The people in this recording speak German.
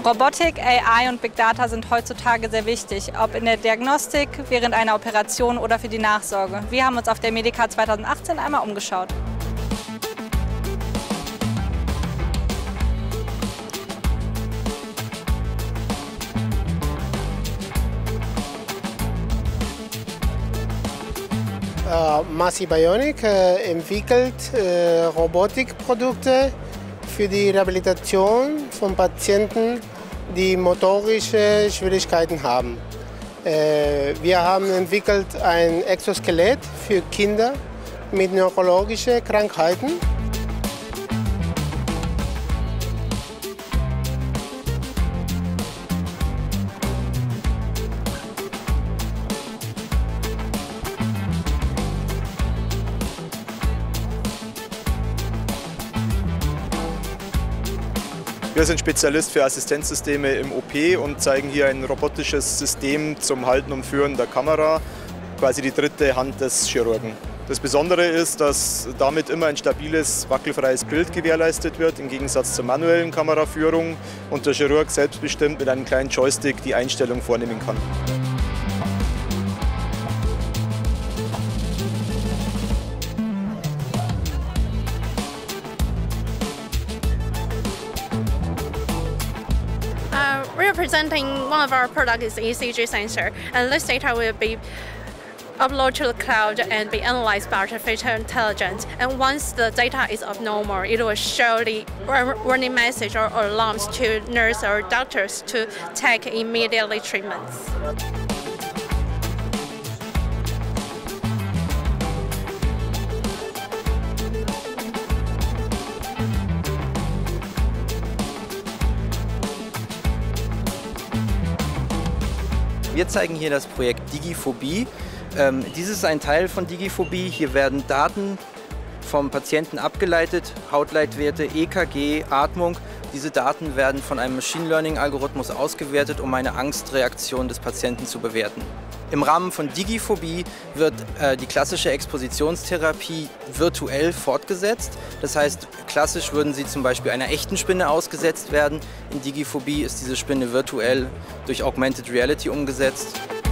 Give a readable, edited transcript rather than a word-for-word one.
Robotik, AI und Big Data sind heutzutage sehr wichtig, ob in der Diagnostik, während einer Operation oder für die Nachsorge. Wir haben uns auf der Medica 2018 einmal umgeschaut. Massi Bionic entwickelt Robotikprodukte für die Rehabilitation von Patienten, die motorische Schwierigkeiten haben. Wir haben entwickelt ein Exoskelett für Kinder mit neurologischen Krankheiten. Wir sind Spezialist für Assistenzsysteme im OP und zeigen hier ein robotisches System zum Halten und Führen der Kamera, quasi die dritte Hand des Chirurgen. Das Besondere ist, dass damit immer ein stabiles, wackelfreies Bild gewährleistet wird, im Gegensatz zur manuellen Kameraführung, und der Chirurg selbstbestimmt mit einem kleinen Joystick die Einstellung vornehmen kann. We are presenting one of our products is ECG sensor, and this data will be uploaded to the cloud and be analyzed by artificial intelligence. And once the data is abnormal, it will show the warning message or alarms to nurse or doctors to take immediately treatments. Wir zeigen hier das Projekt Digiphobie. Dies ist ein Teil von Digiphobie. Hier werden Daten vom Patienten abgeleitet, Hautleitwerte, EKG, Atmung. Diese Daten werden von einem Machine Learning Algorithmus ausgewertet, um eine Angstreaktion des Patienten zu bewerten. Im Rahmen von Digiphobie wird die klassische Expositionstherapie virtuell fortgesetzt. Das heißt, klassisch würden Sie zum Beispiel einer echten Spinne ausgesetzt werden. In Digiphobie ist diese Spinne virtuell durch Augmented Reality umgesetzt.